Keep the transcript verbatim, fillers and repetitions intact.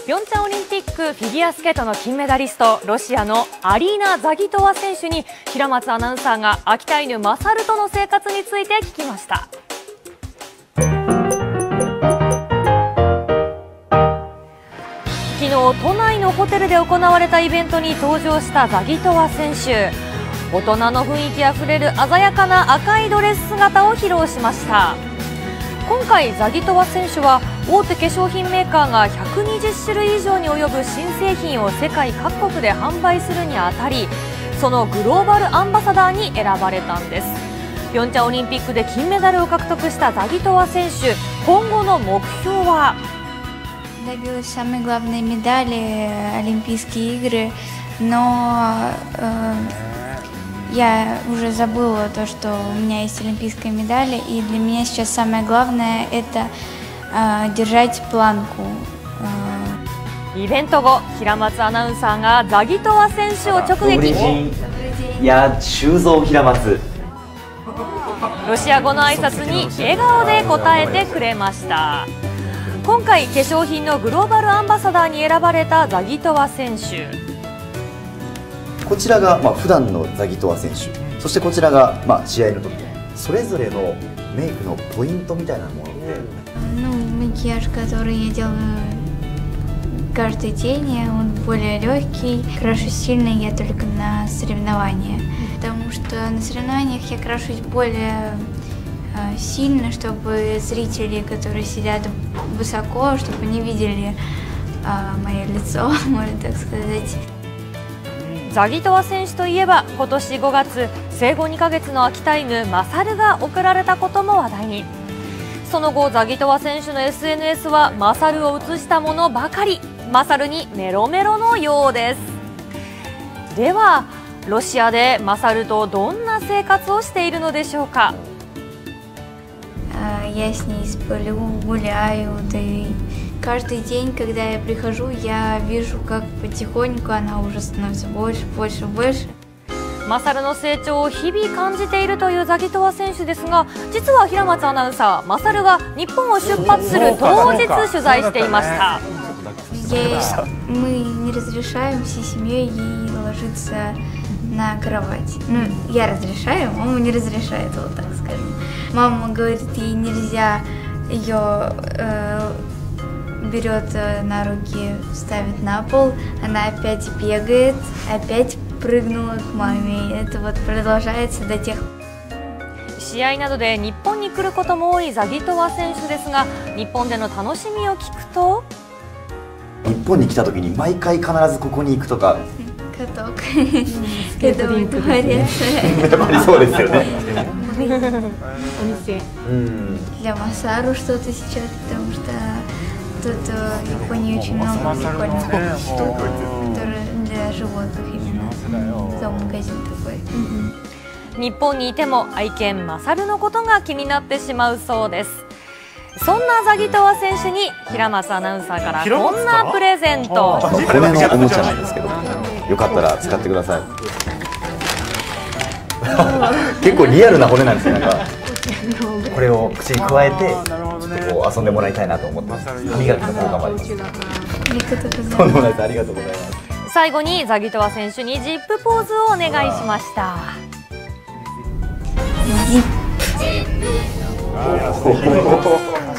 ピョンチャンオリンピックフィギュアスケートの金メダリスト、ロシアのアリーナ・ザギトワ選手に平松アナウンサーが秋田犬マサルとの生活について聞きました。昨日、都内のホテルで行われたイベントに登場したザギトワ選手。大人の雰囲気あふれる鮮やかな赤いドレス姿を披露しました。今回、ザギトワ選手は大手化粧品メーカーがひゃくにじゅっしゅるい以上に及ぶ新製品を世界各国で販売するにあたり、そのグローバルアンバサダーに選ばれたんです。ピョンチャンオリンピックで金メダルを獲得したザギトワ選手、今後の目標は。 Добилась самой главной медали Олимпийские игры, но э, я уже забыла то, что у меня есть олимпийская медаль, и для меня сейчас самое главное это э, держать планку. イベント後、平松アナウンサーがザギトワ選手を直撃。 いや、修造平松。 ロシア語の挨拶に笑顔で答えてくれました。今回、化粧品のグローバルアンバサダーに選ばれたザギトワ選手。 こちらがまあ普段のザギトワ選手、そしてこちらがまあ試合の時、それぞれのメイクのポイントみたいなものって。 Ну, макияж, который я делаю каждый день, он более легкий. Крашусь сильно я только на соревнования, потому что на соревнованиях я крашусь более сильно, чтобы зрители, которые сидят высоко, чтобы они видели а, мое лицо, можно так сказать. ザギトワ選手といえば、今年ごがつ、生後にかげつの秋田犬マサルが贈られたことも話題に。その後、ザギトワ選手の エスエヌエス はマサルを写したものばかり。マサルにメロメロのようです。では、ロシアでマサルとどんな生活をしているのでしょうか。 Я с ней сплю, гуляю, да и каждый день, когда я прихожу, я вижу, как потихоньку она уже становится больше, больше, больше. マサルの成長を日々感じているというザギトワ選手ですが、実は平松アナウンサー、マサルが日本を出発する当日取材していました。 Мы не разрешаем всей семьей ей ложиться на кровать. Ну, я разрешаю, мама не разрешает, вот так скажем. Мама говорит, ей нельзя, ее э, берет на руки, ставит на пол, она опять бегает, опять прыгнула к маме. Это вот продолжается до тех пор. 試合などで日本に来ることも多いザギトワ選手ですが、日本での楽しみを聞くと。 日本に来た時に毎回必ずここに行くとか。 Каток. Это будет дворец. やっぱりそうですよね。 Для Масару что-то сейчас, потому что тут в Японии очень много прикольных штук, которые для животных именно. Зоомагазин такой. 日本にいても愛犬マサルのことが気になってしまうそうです。そんなザギトワ選手に平松アナウンサーからこんなプレゼント。 骨のおもちゃなんですけど、よかったら使ってください。結構リアルな骨なんですよ。なんかこれを口に加えてちょっとこう遊んでもらいたいなと思ってます。歯磨きの効果もあります。とんでもないです。ありがとうございます。 最後にザギトワ選手にジップポーズをお願いしました。ジップ